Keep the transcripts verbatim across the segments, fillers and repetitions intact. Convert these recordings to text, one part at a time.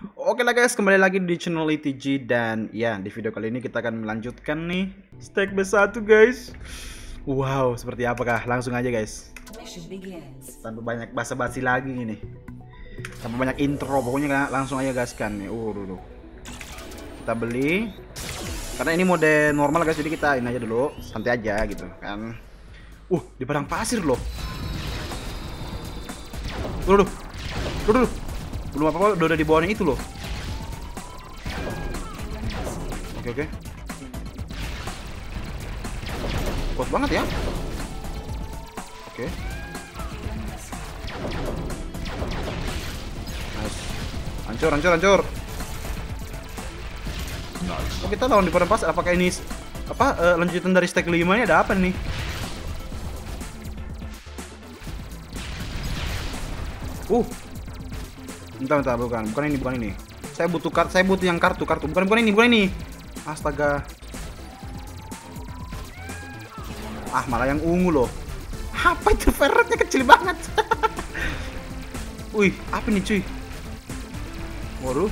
Oke lah guys, kembali lagi di channel I T G. Dan ya, di video kali ini kita akan melanjutkan nih stack B satu guys. Wow, seperti apakah? Langsung aja guys, tanpa banyak basa-basi lagi ini, tanpa banyak intro, pokoknya langsung aja gaskan nih. Uh, dulu kita beli karena ini mode normal guys, jadi kita ini aja dulu, santai aja gitu kan. Uh, di padang pasir loh. Dulu, dulu, belum apa-apa udah di bawahnya itu loh. Oke oke, kuat banget ya. Oke, nice, hancur hancur hancur. Oh, kita lawan di padang pasir. Apakah ini apa uh, lanjutan dari stack lima nya? Ada apa nih? Uh, bentar bentar, bukan bukan ini bukan ini. Saya butuh kartu, saya butuh yang kartu kartu. Bukan bukan ini bukan ini. Astaga. Ah, malah yang ungu loh. Apa itu, ferretnya kecil banget. Wih, apa nih cuy? Waduh.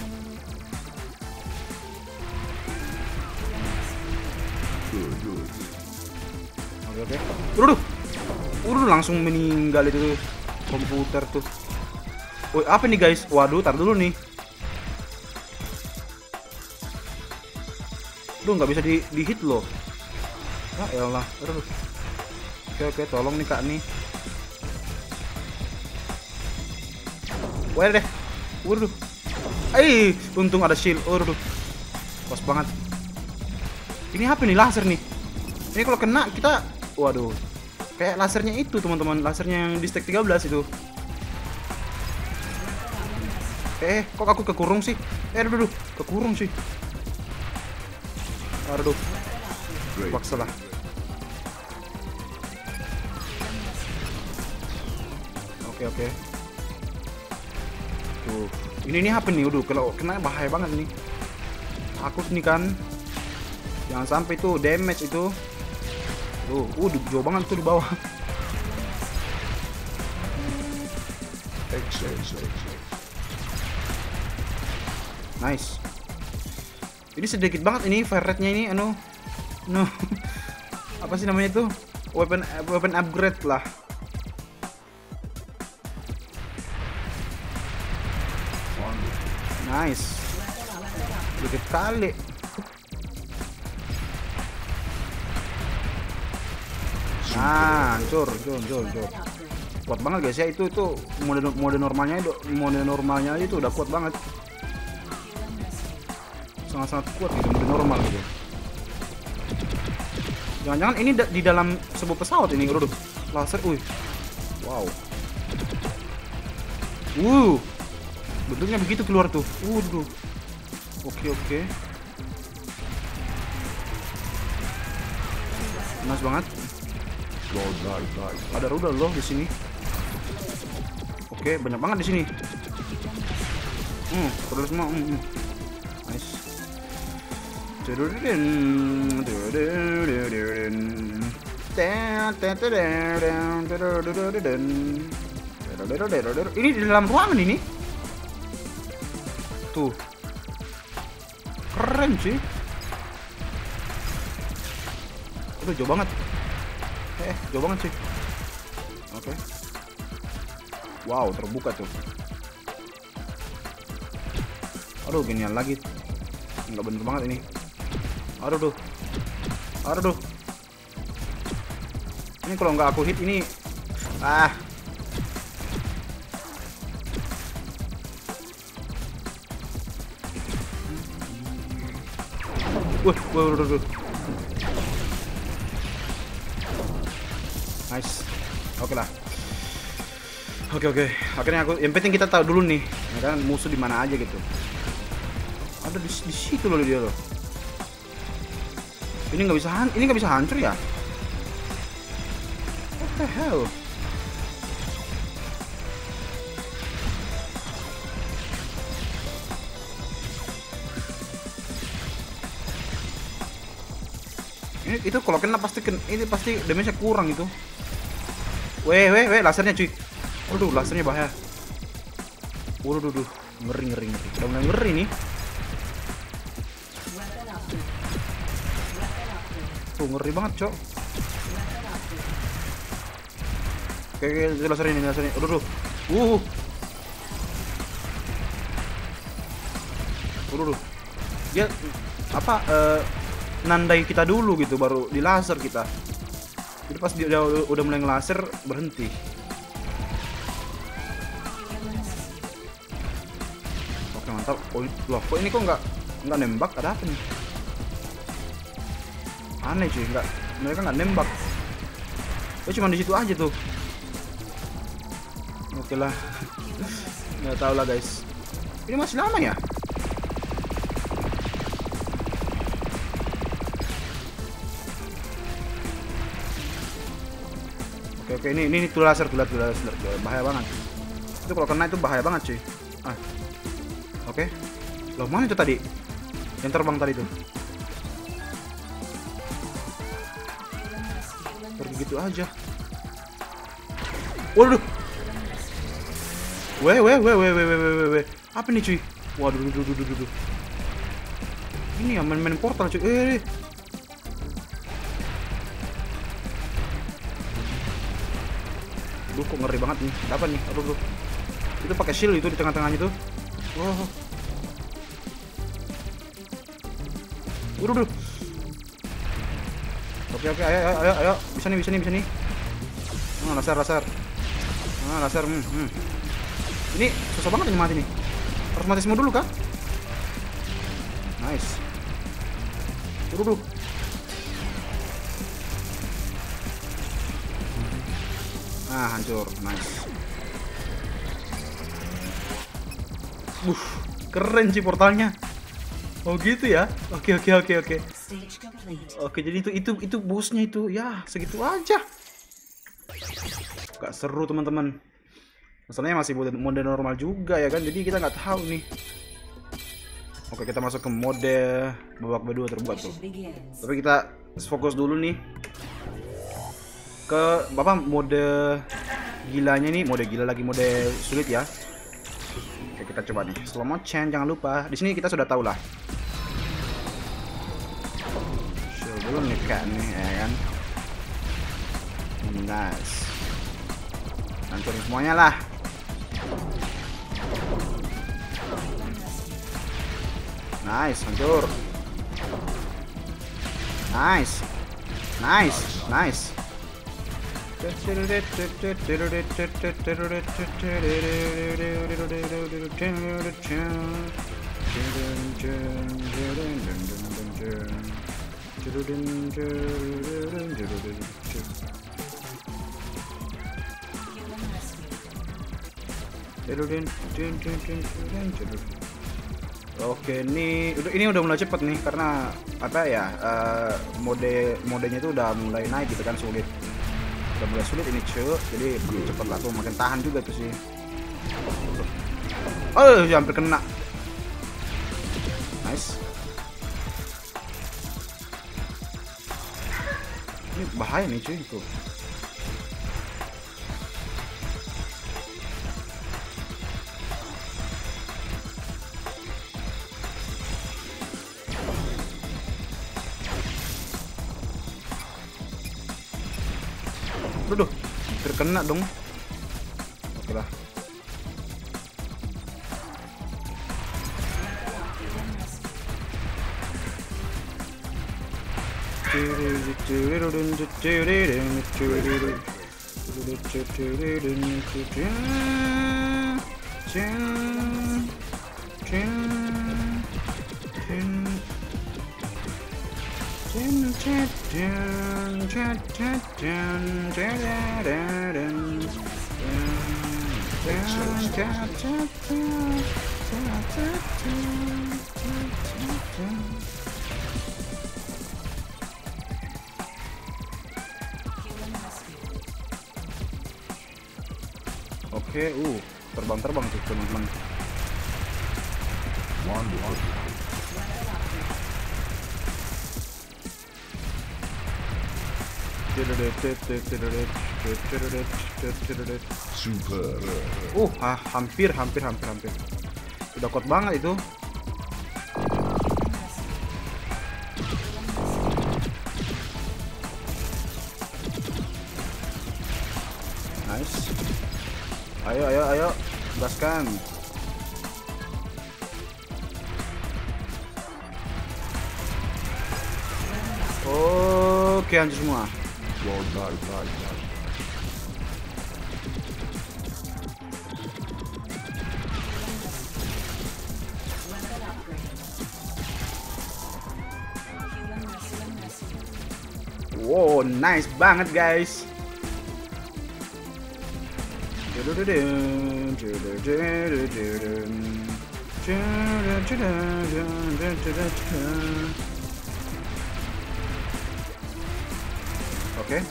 Oke oke. Waduh. Waduh, langsung meninggal itu komputer tuh. Woi, apa nih guys? Waduh, tar dulu nih. Duh, nggak bisa di, di hit loh. Ah, elah. Aduh. Oke oke, tolong nih kak nih. Wah deh. Waduh. Eh, untung ada shield. Waduh. Pas banget. Ini apa nih, laser nih? Ini kalau kena kita, waduh. Kayak lasernya itu teman-teman, lasernya yang di stack tiga belas itu. Eh, kok aku kekurung sih? Eh, aduh, aduh, kekurung sih. Aduh, paksa lah. Oke, oke. Tuh, ini nih apa nih? Aduh, kalau kena bahaya banget nih. Aku nih kan, jangan sampai tuh damage itu. Tuh, uh, jauh banget tuh di bawah. Nice. Ini sedikit banget ini fire rate-nya ini, anu, no, apa sih namanya itu? Weapon weapon upgrade lah. Nice. Sedikit kali. Nah, hancur, hancur, hancur, hancur. Kuat banget guys ya, itu itu mode mode normalnya itu mode normalnya itu udah kuat banget. Sangat-sangat kuat gitu, mode normal gitu. Jangan-jangan ini da di dalam sebuah pesawat ini, bro. Laser, wih. Wow. Wuh. Bentuknya begitu keluar tuh. Waduh. Oke, oke. Nice banget. Ada rudal loh di sini. Oke, banyak banget di sini. Hmm, terus semua. Hmm, hmm. Nice. Ini di dalam ruangan ini. Tuh. Keren sih. Aduh, jauh banget. Eh, jauh banget sih. Oke. Wow, terbuka tuh. Aduh, ginian lagi. Nggak bener banget ini. Aduh duh. Aduh duh. Ini kalau nggak aku hit ini, ah. Wah, wah, wah, wah. Nice. Oke lah. Oke oke. Akhirnya aku, yang penting kita tahu dulu nih, ya kan, musuh di mana aja gitu. Ada di, di situ loh dia loh. Ini nggak bisa, ini nggak bisa hancur ya? What the hell? Ini itu kalau kena pasti kena, ini pasti damage-nya kurang itu. Weh weh weh, lasernya cuy. Waduh, lasernya bahaya. Waduh, duh, duh. Ngeri ngeri ngeri. Udah mulai ngeri nih. Tuh ngeri banget, Cok. Oke, oke, laserin ini, laserin. Aduh, aduh. Uh. Aduh, aduh. Dia apa uh, nandai kita dulu gitu baru di laser kita. Jadi pas dia udah, udah mulai ngelaser berhenti. Oke, mantap. Oh, loh, kok ini kok nggak nggak nembak? Ada apa nih? Aneh cuy, nggak, mereka nggak nembak. Oh, cuma di situ aja tuh. Oke lah. Nggak tahu lah guys. Ini masih lama ya? Oke, oke, ini ini tuh laser, tuh laser, bahaya banget. Itu kalau kena itu bahaya banget cuy. Ah. Oke. Loh, mana itu tadi? Yang terbang tadi tuh. Pergi gitu aja. Waduh. Weh, weh, weh, weh, weh, weh, weh. Apa nih cuy? Waduh, duh, duh, duh, duh, duh. Ini ya main-main portal cuy. Eh. Duh, kok ngeri banget nih. Apa nih? Aduh, aduh. Itu pakai shield itu di tengah-tengahnya tuh. Wow. Waduh, duh. Oke, oke, ayo, ayo, ayo, ayo. Bisa nih, bisa nih, bisa nih. Ah, laser, laser. Ah, laser. Hmm, hmm. Ini susah banget ini mati nih. Harus mati semua dulu kah? Nice. Waduh, duh. Ah, hancur. Nice. Uh, keren sih portalnya. Oh gitu ya. Oke, oke, oke, oke. Oke, jadi itu itu itu bosnya itu. Ya, segitu aja. Gak seru, teman-teman. Masalahnya masih mode, mode normal juga ya kan. Jadi kita nggak tahu nih. Oke, kita masuk ke mode babak kedua terbuka tuh. Tapi kita fokus dulu nih ke bapak mode gilanya nih, mode gila lagi, mode sulit ya. Oke, kita coba nih slow motion, jangan lupa. Di sini kita sudah tahu lah. Show dulu nih kan nih ya kan. Nice. Hancurin semuanya lah. Nice, hancur. Nice. Nice, nice. Oke, ini udah ini udah mulai cepet nih karena apa ya, uh, mode modenya itu udah mulai naik gitu kan, sulit. Udah mulai sulit ini cuy, jadi cepet lah tuh, makin tahan juga tuh sih. Oh, hampir kena. Nice. Ini bahaya nih cuy itu. Aduh, terkena dong. Oke lah. Oke, uh, terbang-terbang tuh teman-teman. Super. Uh, ah, hampir, hampir, hampir, hampir. Udah kuat banget itu. Nice. Ayo ayo ayo, gaskan. Oke, hancur semua. Wow, bye, bye, bye. Wow, nice banget guys. Oke.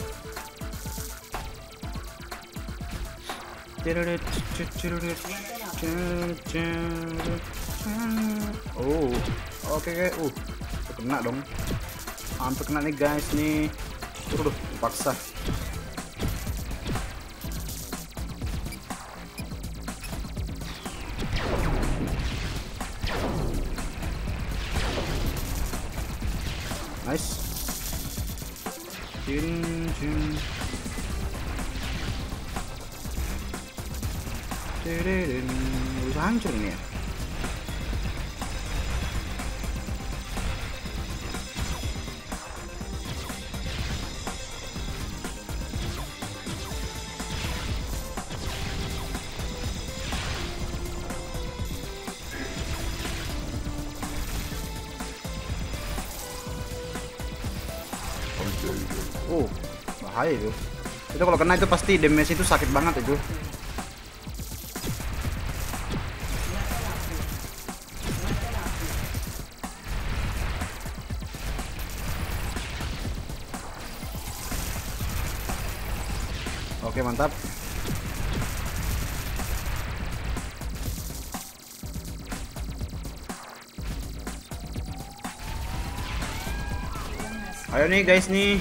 Oh, oke okay, uh, kena dong. Hampir kena nih guys nih. Udah paksa. Nice. Jin jin. Dededin. Bisa hancur nih ya. Oh, bahaya itu. Itu kalau kena itu pasti damage itu sakit banget itu. Oke, mantap. Ayo nih guys nih.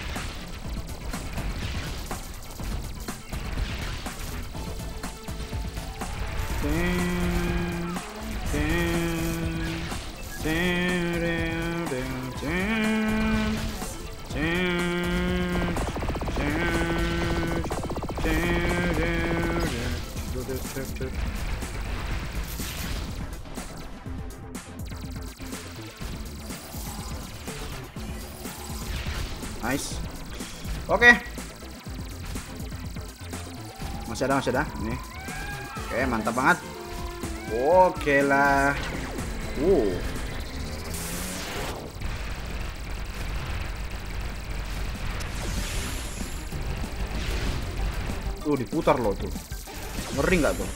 Nice. Oke. Masih ada, masih ada. Nih. Oke, mantap banget. Oke lah. Uh. Tuh diputar loh tuh. Ngeri nggak tuh?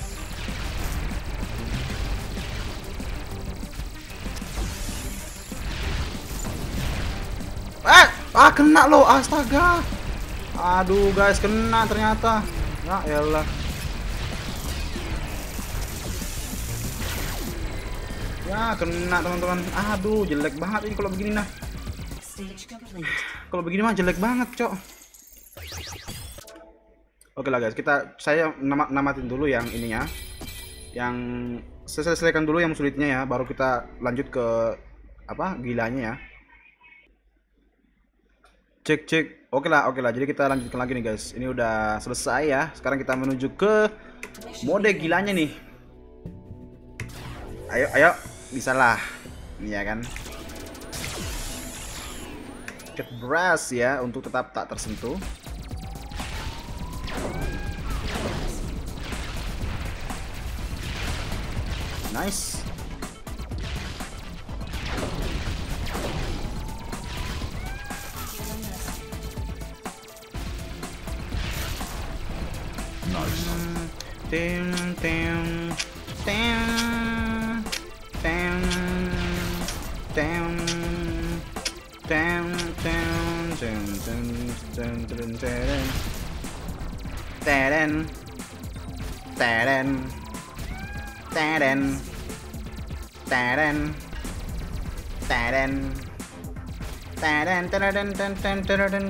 Eh, ah kena loh, astaga. Aduh guys, kena ternyata. Ya elah. Ya kena teman-teman. Aduh, jelek banget ini kalau begini nah. Kalau begini mah jelek banget, Cok. Oke lah guys, kita saya nama, namatin dulu yang ininya. Yang saya selesaikan dulu yang sulitnya ya, baru kita lanjut ke apa? Gilanya ya. Cek cek. Oke lah, oke lah. Jadi kita lanjutkan lagi nih guys. Ini udah selesai ya. Sekarang kita menuju ke mode gilanya nih. Ayo, ayo, bisa lah. Ini ya kan. Cut brush ya untuk tetap tak tersentuh. Nice. Tim tim tim tim tim tim tim tim tim teren teren teren teren teren teren teren teren teren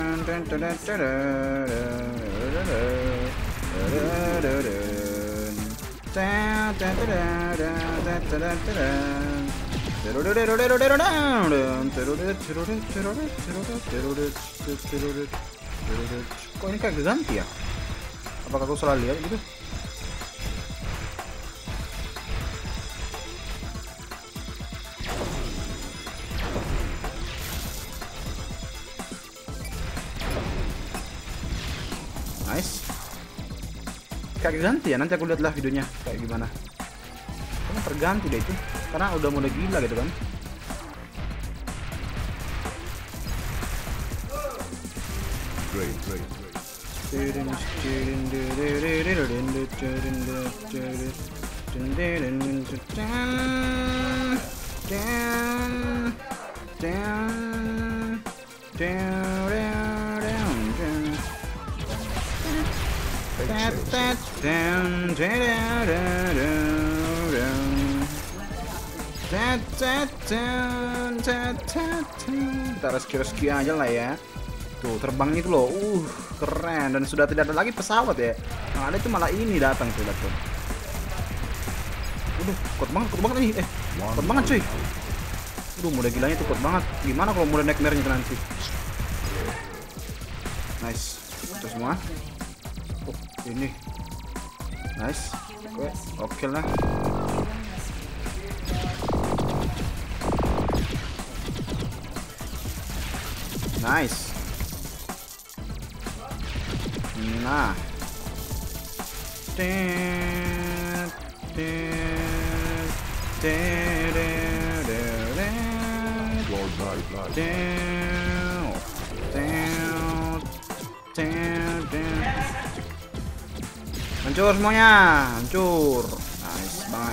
teren Kok ini kayak ganti ya? Apakah aku salah lihat gitu? Nice. Kayak ganti ya, nanti aku lihatlah videonya kayak gimana. Karena terganti deh itu, karena udah mulai gila gitu kan. Great, great, great. Kita rescue-rescue aja lah ya. Tuh terbangnya itu loh, uh keren, dan sudah tidak ada lagi pesawat ya. Yang ada itu malah ini datang tuh, lihat tuh. Udah kuat banget, kuat banget ini, eh kuat banget cuy. Udah mode gilanya tuh kuat banget. Gimana kalau mode nightmare-nya nanti? Nice, itu semua. Oh ini, nice, oke, oke lah. Nice. Nah, hancur semuanya, hancur. Nice banget.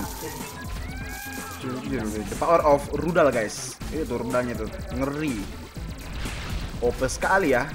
The power of rudal guys. Itu rudalnya tuh ngeri. O P sekali ya.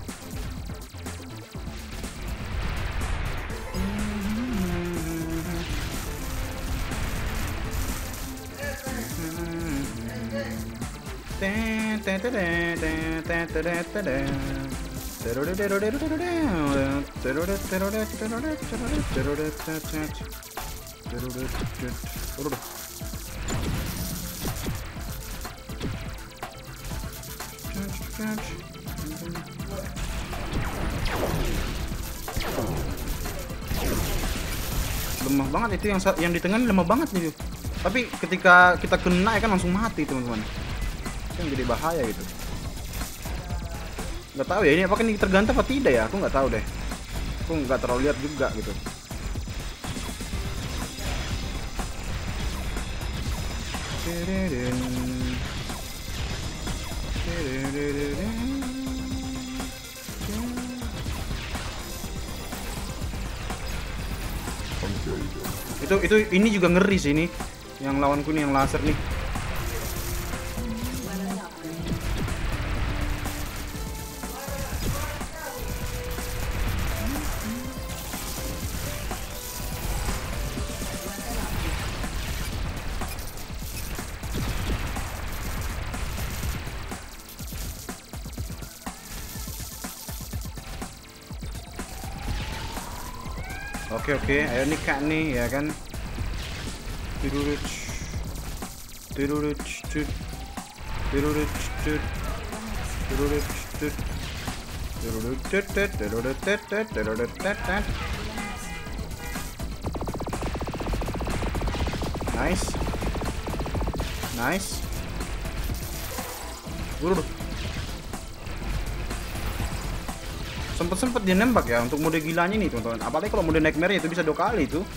Lemah banget itu, yang yang di tengah ini lemah banget nih. Tapi ketika kita kena ya kan langsung mati teman-teman. Itu yang jadi bahaya gitu. Nggak tahu ya ini apakah ini tergantung apa tidak ya, aku nggak tahu deh. Aku nggak terlalu lihat juga gitu. Itu itu ini juga ngeri sih ini. Yang lawanku nih yang laser nih. Oke oke, ayo nih kak nih ya kan. Tiduruc, tiduruc, tiduruc, tiduruc, tiduruc, tiduruc, tiduruc, tiduruc. Nice, nice. Waduh. Sempet-sempet dia nembak ya untuk mode gilanya nih teman-teman. Apalagi kalau mode nightmare itu bisa dua kali itu.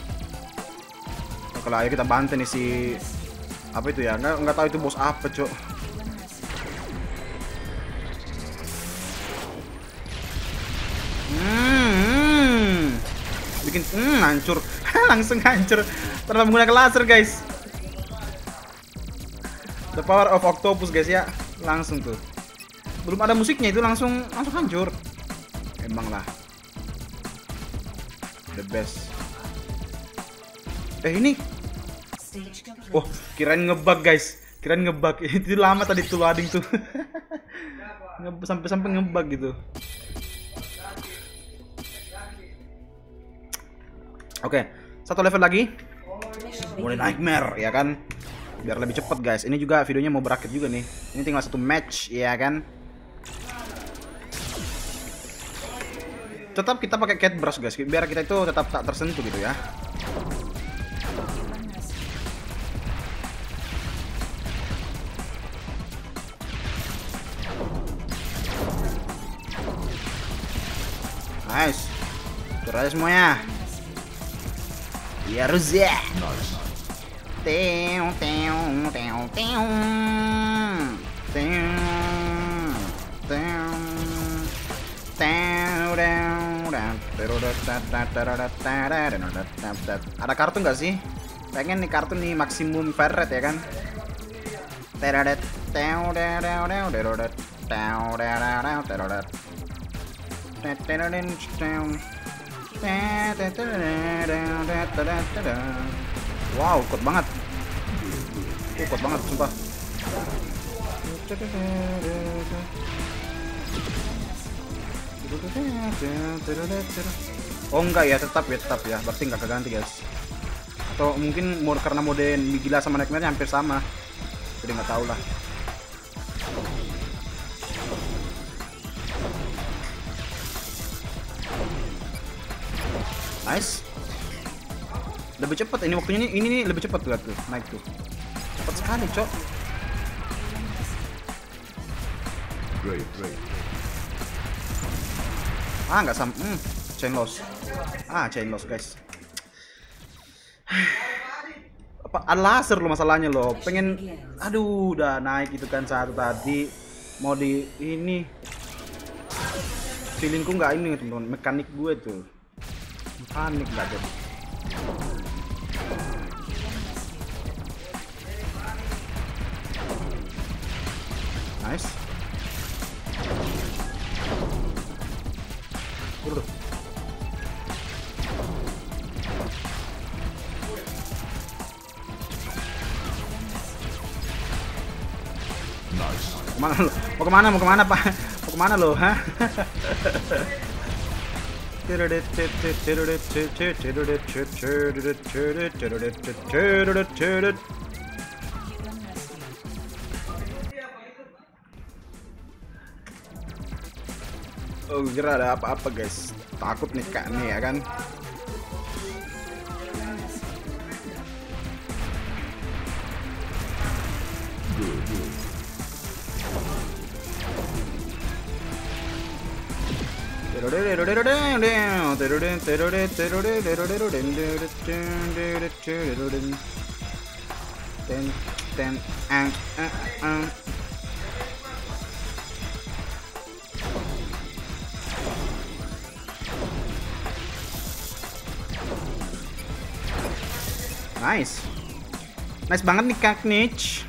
Nah, kalau ayo kita bantai nih si apa itu ya, nggak nggak tahu itu bos apa cok. Hmm, bikin hmm, hancur, langsung hancur tanpa menggunakan laser guys. The power of octopus guys ya, langsung tuh. Belum ada musiknya itu langsung langsung hancur. Emang lah the best. Eh ini, oh kirain ngebug guys, kirain ngebug. Itu lama tadi tuh loading tuh. Sampai-sampai ngebug gitu. Oke, Satu level lagi. Mulai nightmare ya kan. Biar lebih cepet guys. Ini juga videonya mau berakhir juga nih. Ini tinggal satu match ya kan. Tetap kita pakai cat brush guys. Biar kita itu tetap tak tersentuh gitu ya. Nice. Turun aja semuanya. Ya Ruzia. Teong teong teong teong teong teong teong. Ada kartu nggak sih? Pengen nih kartu nih maksimum fire rate ya kan? Terodet teong teong teong terodet teong teong terodet. Wow, kuat banget. Uh, kuat banget, sumpah. Oh enggak ya, tetap ya, tetap ya. Berarti nggak keganti guys. Atau mungkin mode karena mode gila sama nightmare hampir sama. Jadi nggak tahu lah. Nice. Lebih cepat ini waktunya ini, ini nih lebih cepat tuh, tuh naik tuh. Cepat sekali, cok. Great, great. Ah, nggak sam. Hmm, chain loss. Ah, chain loss, guys. Apa ada laser lo masalahnya lo. Pengen aduh, udah naik itu kan satu tadi. Mau di ini. Feelingku nggak ini, teman-teman. Mekanik gue tuh. Panik nggak jadi. Nice. Udah. Nice. Kemana lo? Mau kemana? Mau kemana pak? Mau kemana lo? Hah? Oh, kira ada apa-apa guys. Takut nih kak nih ya kan. Nice. Nice banget nih Kak Nich.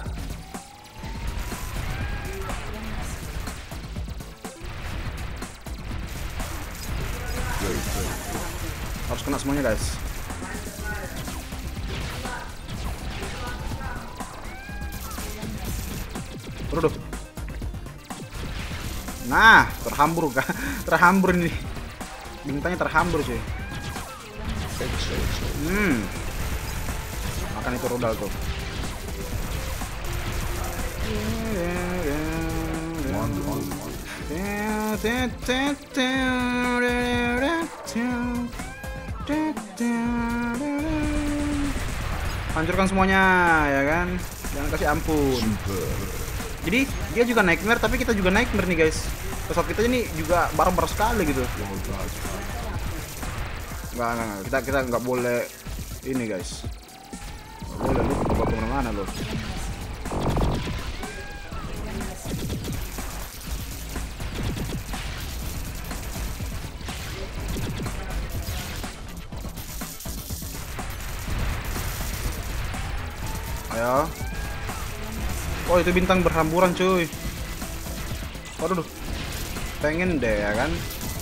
Harus kena semuanya guys. Terus. Nah, terhambur kah? Terhambur ini. Bintangnya terhambur sih. Hmm. Makan itu rudal tuh. Hancurkan semuanya ya kan. Jangan kasih ampun. Jadi dia juga nightmare tapi kita juga nightmare nih guys. Pesawat kita ini juga barbar sekali gitu. Enggak, enggak, enggak. Kita kita nggak boleh ini guys. Nggak boleh lu bawa kemana-mana lo. Ayo. Oh itu bintang berhamburan cuy. Waduh, pengen deh ya kan.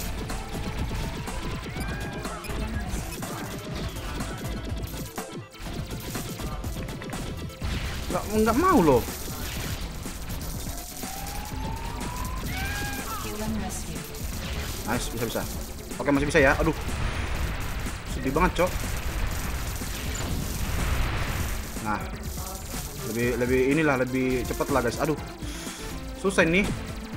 Nggak, nggak mau loh. Nice, bisa bisa. Oke masih bisa ya. Aduh, sedih banget cok. Nah, lebih lebih inilah lebih cepat lah guys. Aduh, susah ini.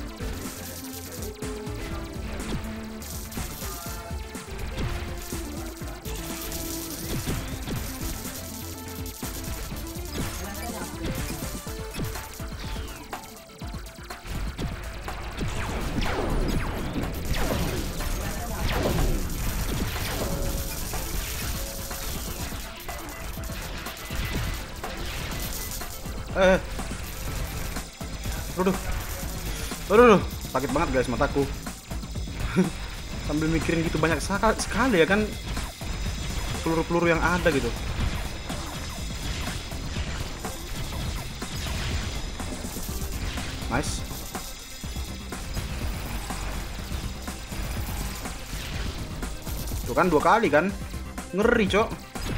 Eh, aduh, aduh, aduh, sakit banget guys mataku. Sambil mikirin gitu banyak sekali ya kan peluru-peluru yang ada gitu. Nice. Tuh kan dua kali kan, ngeri cok.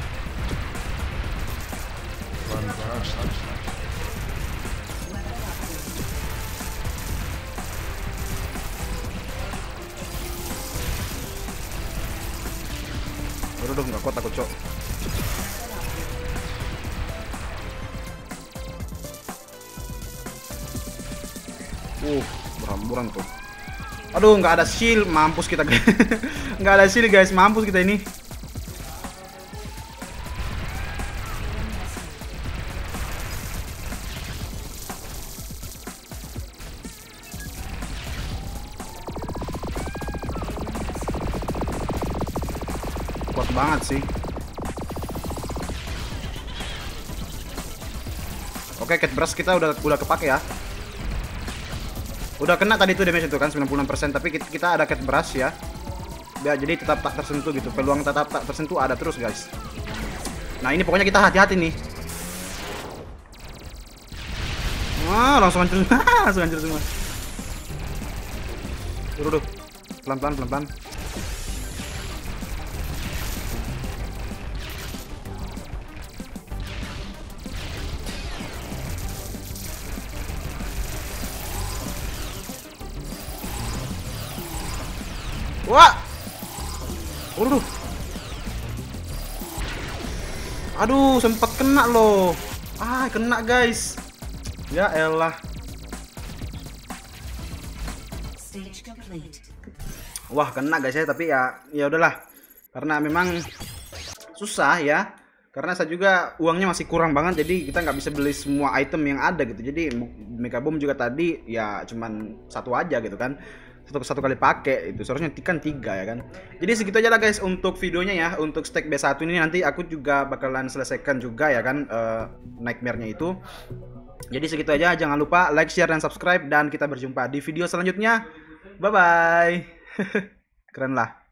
Aduh, nggak kuat aku cok. Uh, berhamburan tuh. Aduh, nggak ada shield, mampus kita. Nggak ada shield guys, mampus kita ini. Kuat banget sih. Oke, cat brush kita udah udah kepake ya. Udah kena tadi tuh damage itu kan sembilan puluh enam persen, tapi kita ada cat brush ya. Ya, jadi tetap tak tersentuh gitu. Peluang tetap tak tersentuh ada terus, guys. Nah, ini pokoknya kita hati-hati nih. Wah, langsung hancur. Langsung hancur semua. Dulu, dulu. Pelan-pelan, pelan-pelan. Wah. Waduh. Aduh, sempat kena loh. Ah, kena guys. Ya elah. Wah, kena guys ya, tapi ya ya udahlah. Karena memang susah ya. Karena saya juga uangnya masih kurang banget, jadi kita nggak bisa beli semua item yang ada gitu. Jadi Mega Bomb juga tadi ya cuman satu aja gitu kan. Satu, satu kali pakai itu seharusnya kan tiga ya kan. Jadi segitu aja lah guys untuk videonya ya. Untuk stack B satu ini nanti aku juga bakalan selesaikan juga ya kan uh, nightmare-nya itu. Jadi segitu aja, jangan lupa like, share, dan subscribe, dan kita berjumpa di video selanjutnya. Bye bye. Keren lah.